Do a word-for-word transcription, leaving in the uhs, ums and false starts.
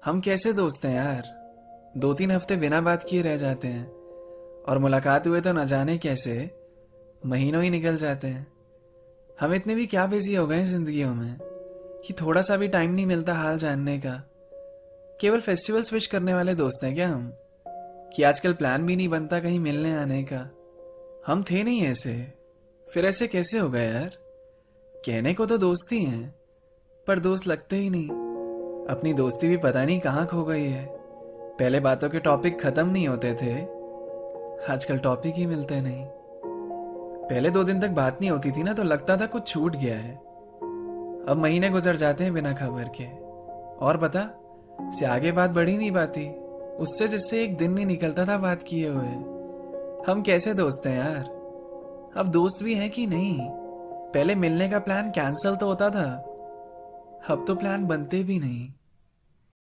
हम कैसे दोस्त हैं यार। दो तीन हफ्ते बिना बात किए रह जाते हैं और मुलाकात हुए तो न जाने कैसे महीनों ही निकल जाते हैं। हम इतने भी क्या बिजी हो गए हैं जिंदगियों में कि थोड़ा सा भी टाइम नहीं मिलता हाल जानने का। केवल फेस्टिवल्स विश करने वाले दोस्त हैं क्या हम, कि आजकल प्लान भी नहीं बनता कहीं मिलने आने का। हम थे नहीं ऐसे, फिर ऐसे कैसे हो गए यार। कहने को तो दोस्ती हैं पर दोस्त लगते ही नहीं। अपनी दोस्ती भी पता नहीं कहाँ खो गई है। पहले बातों के टॉपिक खत्म नहीं होते थे, आजकल टॉपिक ही मिलते नहीं। पहले दो दिन तक बात नहीं होती थी ना तो लगता था कुछ छूट गया है। अब महीने गुजर जाते हैं बिना खबर के, और बता से आगे बात बढ़ी नहीं पाती उससे जिससे एक दिन नहीं निकलता था बात किए हुए। हम कैसे दोस्त हैं यार। अब दोस्त भी हैं कि नहीं। पहले मिलने का प्लान कैंसिल तो होता था, अब तो प्लान बनते भी नहीं।